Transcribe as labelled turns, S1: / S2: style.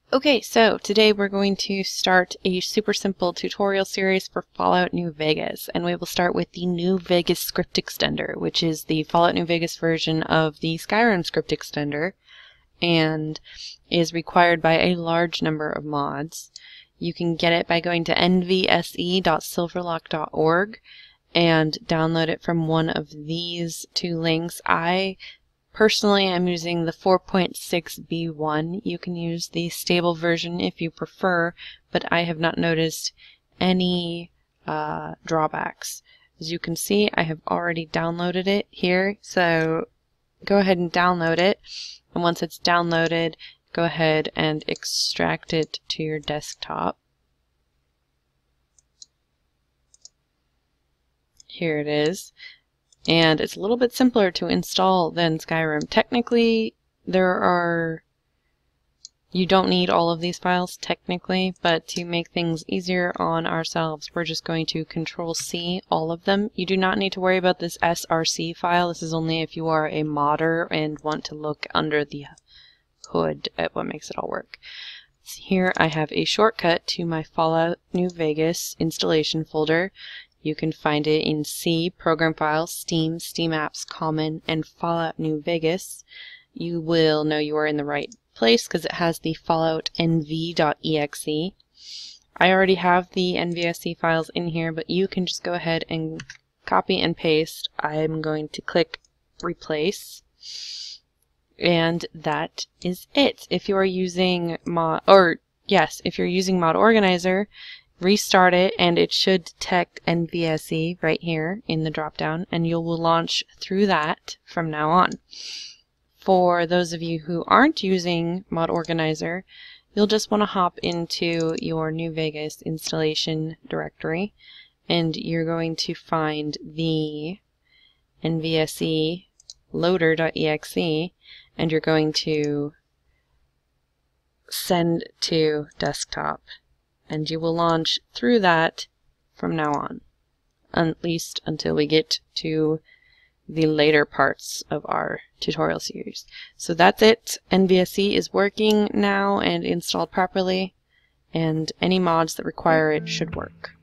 S1: Okay, so today we're going to start a super simple tutorial series for Fallout New Vegas, and we will start with the New Vegas script extender, which is the Fallout New Vegas version of the Skyrim script extender, and is required by a large number of mods. You can get it by going to nvse.silverlock.org and download it from one of these two links. Personally, I'm using the 4.6b1. You can use the stable version if you prefer, but I have not noticed any drawbacks. As you can see, I have already downloaded it here, so go ahead and download it. And once it's downloaded, go ahead and extract it to your desktop. Here it is. And it's a little bit simpler to install than Skyrim. Technically, you don't need all of these files technically, but to make things easier on ourselves, we're just going to Control-C all of them. You do not need to worry about this src file. This is only if you are a modder and want to look under the hood at what makes it all work. Here I have a shortcut to my Fallout New Vegas installation folder. You can find it in C, Program Files, Steam, Steam Apps, Common, and Fallout New Vegas. You will know you are in the right place because it has the Fallout nv.exe. I already have the NVSE files in here, but you can just go ahead and copy and paste. I'm going to click Replace, and that is it. If you are using Mod Organizer, restart it and it should detect NVSE right here in the drop-down, and you will launch through that from now on. For those of you who aren't using Mod Organizer, you'll just want to hop into your New Vegas installation directory, and you're going to find the NVSE loader.exe, and you're going to send to desktop. And you will launch through that from now on, at least until we get to the later parts of our tutorial series. So that's it. NVSE is working now and installed properly, and any mods that require it should work.